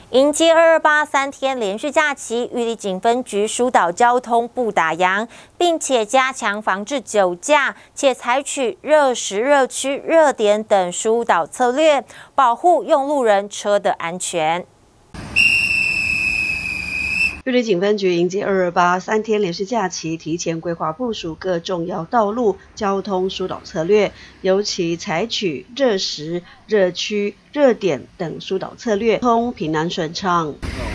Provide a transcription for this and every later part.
迎接2283天连续假期，玉里警分局疏导交通不打烊，并且加强防治酒驾，且采取热时、热区、热点等疏导策略，保护用路人车的安全。 玉里警分局迎接228 3天连续假期，提前规划部署各重要道路交通疏导策略，尤其采取热时、热区、热点等疏导策略，通平安顺畅。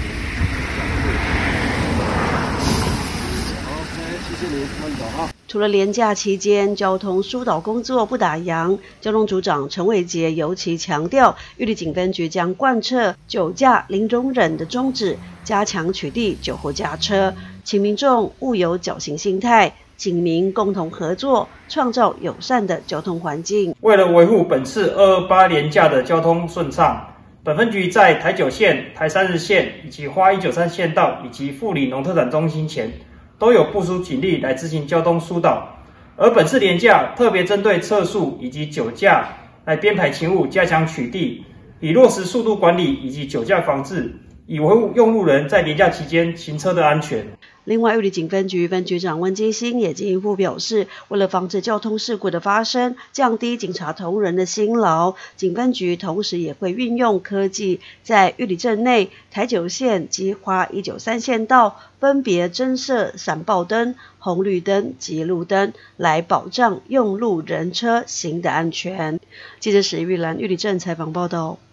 除了连假期间交通疏导工作不打烊，交通组长陈伟杰尤其强调，玉里警分局将贯彻酒驾零容忍的宗旨，加强取缔酒后驾车，请民众勿有侥幸心态，警民共同合作，创造友善的交通环境。 为了维护本次228连假的交通顺畅，本分局在台9线、台3日线以及花193县道以及富里农特产中心前，都有部署警力来执行交通疏导。而本次连假特别针对测速以及酒驾来编排勤务，加强取缔，以落实速度管理以及酒驾防治，以维护用路人在连假期间行车的安全。 另外，玉里警分局分局长温基兴也进一步表示，为了防止交通事故的发生，降低警察同仁的辛劳，警分局同时也会运用科技，在玉里镇内、台9线及花193县道分别增设闪爆灯、红绿灯及路灯，来保障用路人车行的安全。记者史玉兰玉里镇采访报道。